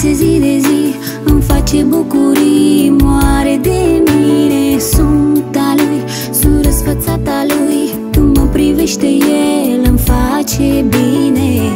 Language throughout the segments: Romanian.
brațe zi de zi, îmi face bucurii, moare de mine. Sunt a lui, sunt răsfățata lui, când mă privește el îmi face bine.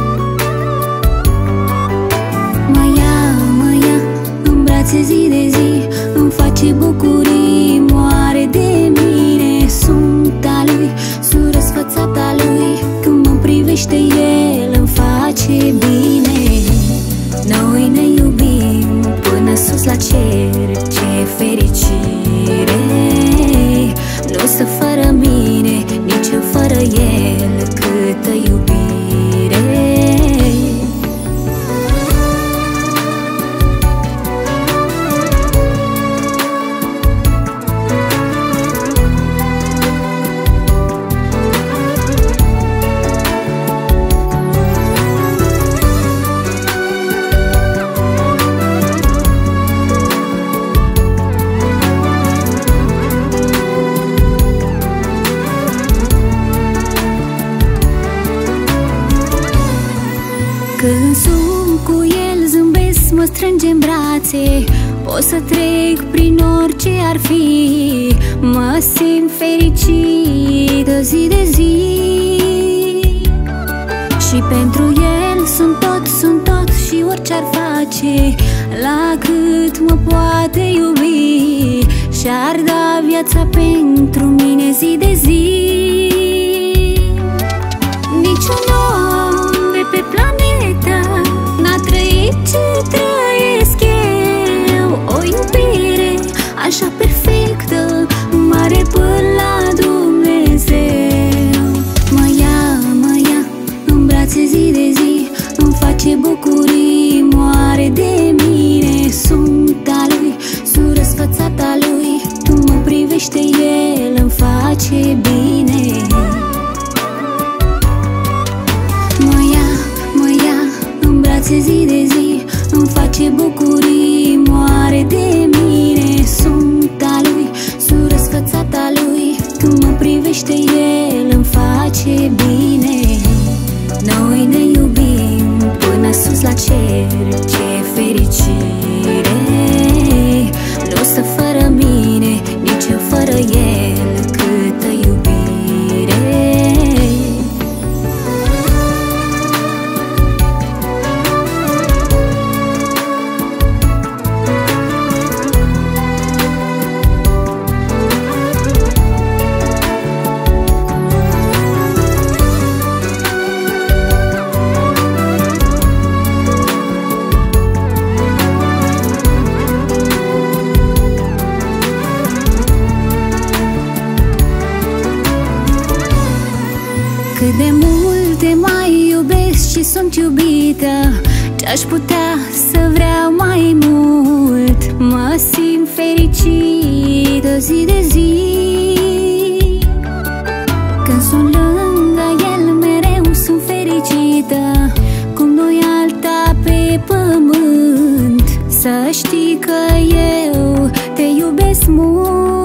Mă ia în brațe zi de zi, îmi face bucurii, moare de mine. Sunt a lui, sunt răsfățata lui, când mă privește el îmi face bine. Noi ne iubim până sus la cer, ce fericire! Nu stă fără mine, nici eu fără el, câtă iubire! Când sunt cu el, zâmbesc, mă strânge în brațe, pot să trec prin orice ar fi. Mă simt fericită zi de zi, și pentru el sunt tot și orice ar face, la cât mă poate iubi, și-ar da viața pentru mine zi de zi. Niciun om de pe planeta n-a trăit ce trăiesc eu, o iubire așa perfectă, mare până la Dumnezeu. Mă ia în brațe zi de zi, îmi face bucurii, moare de mine. Sunt a lui, sunt răsfățata lui, când mă privește el îmi face bine. Zi de zi, îmi face bucurii, moare de mine. Sunt a lui, sunt răsfățata lui, când mă privește el îmi face bine. Noi ne iubim până sus la cer, ce fericire! Nu stă fără mine, nici eu fără el, câtă iubire! Cât de mult te mai iubesc și sunt iubită, ce-aș putea să vreau mai mult. Mă simt fericită zi de zi, când sunt lângă el mereu sunt fericită, cum nu-i alta pe pământ. Să știi că eu te iubesc mult.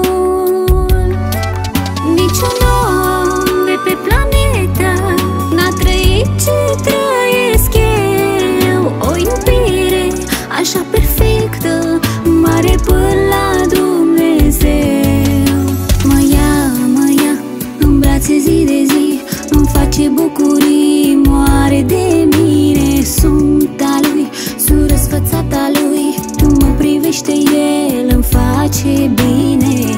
Niciun om de pe planeta n-a trăit ce trăiesc eu, o iubire așa perfectă, mare până la Dumnezeu. Mă ia în brațe zi de zi, îmi face bucurii, moare de mine. Sunt a lui, sunt răsfățata lui, când mă privește el îmi face bine.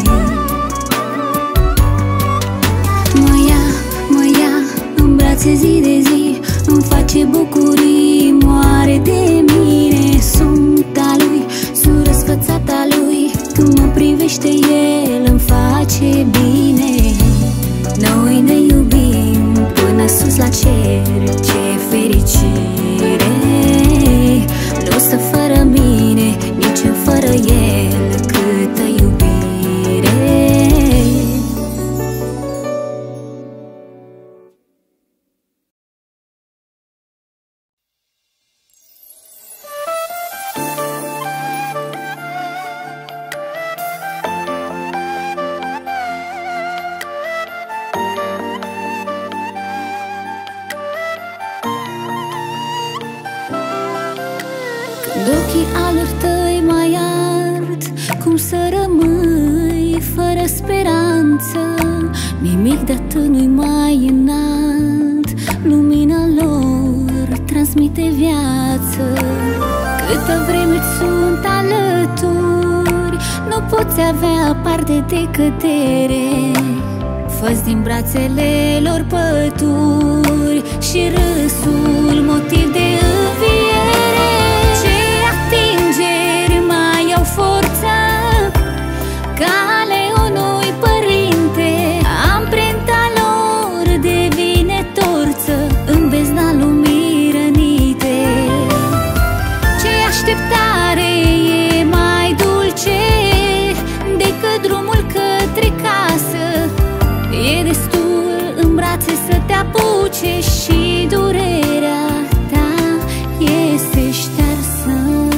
Zi de zi, îmi face bucurii, moare de mine. Sunt a lui, sunt răsfățata lui, când mă privește el îmi face bine. Noi ne iubim până sus la cer, ce fericire! Nu stă fără mine, nici eu fără el, câtă iubire! D-ochii alor tăi mai ard, cum să rămâi fără speranță. Nimic de atât nu-i mai înalt, lumina lor transmite viață. Câtă vreme îți sunt alături, nu poți avea parte de cădere. Fă-ți din brațele lor pături și râsul motiv de înviere. Ce atingeri mai au forță ca leonului părinte, amprenta lor devine torță în bezna lumii rănite. Ce așteptare e mai dulce decât drumul către casă. E destul în brațe să te apuce și durerea ta este ștearsă.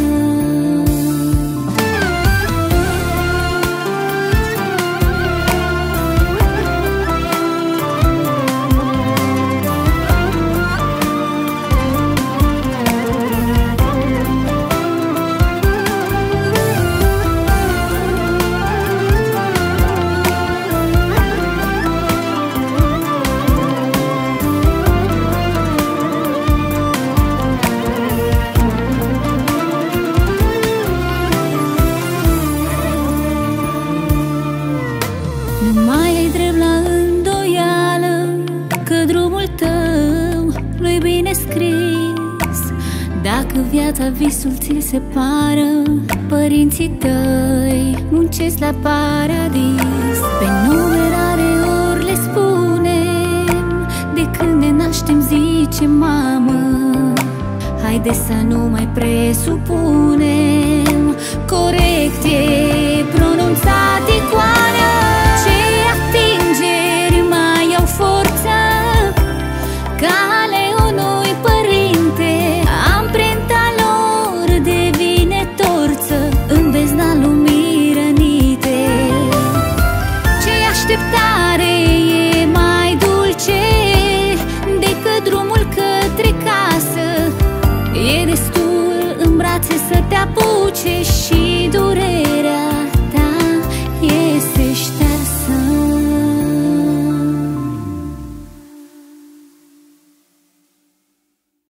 Nu mai ai drept la îndoială că drumul tău nu-i bine scris. Dacă viața visul ți-l separă, părinții tăi muncesc la paradis. Pe numerare ori le spunem, de când ne naștem zice mamă. Haide să nu mai presupunem, corect e pronunțat icoană. Ce atingeri mai au forță ca leonului părinte, amprenta lor devine torță în bezna lumii rănite. Ce așteptare e mai dulce decât drumul către casă. E destul în brațe să te apuce și